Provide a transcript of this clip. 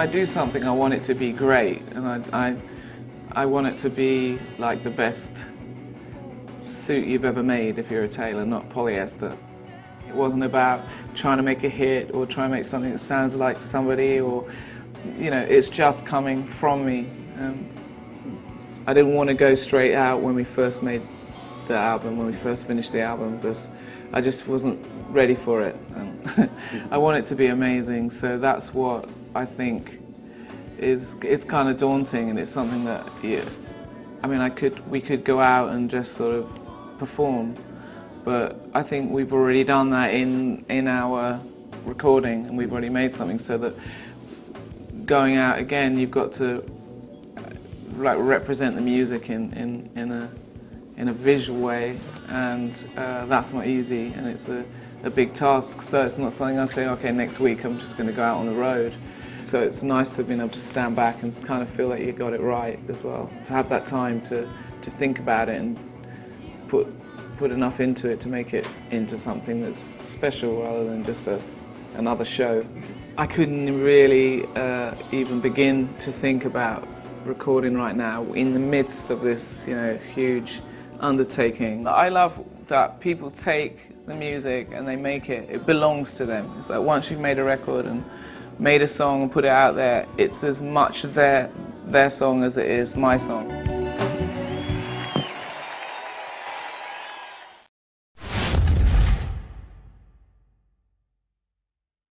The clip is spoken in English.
I do something, I want it to be great, and I want it to be like the best suit you've ever made if you're a tailor, not polyester. It wasn't about trying to make a hit or trying to make something that sounds like somebody, or, you know, it's just coming from me. I didn't want to go straight out when we first made the album, when we first finished the album, because I just wasn't ready for it. I want it to be amazing, so that's what I think it's kind of daunting, and it's something that, yeah, I mean, we could go out and just sort of perform, but I think we've already done that in our recording, and we've already made something, so that going out again, you've got to like represent the music in a visual way, and that's not easy, and it's a big task. So it's not something I say, okay, next week I'm just going to go out on the road. So it's nice to have been able to stand back and kind of feel that you got it right as well. To have that time to think about it and put enough into it to make it into something that's special rather than just another show. I couldn't really even begin to think about recording right now in the midst of this, you know, huge undertaking. I love that people take the music and they make it, it belongs to them. It's like once you've made a record and made a song and put it out there, it's as much their song as it is my song.